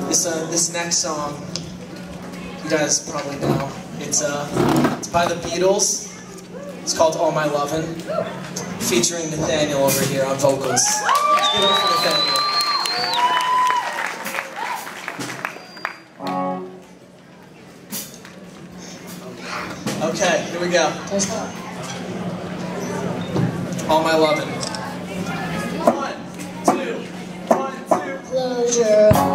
This next song, you guys probably know. It's by the Beatles. It's called All My Lovin', featuring Nathaniel over here on vocals. Let's give it up for Nathaniel. Okay, here we go. All My Lovin'. 1, 2, 1, 2. Close your eyes.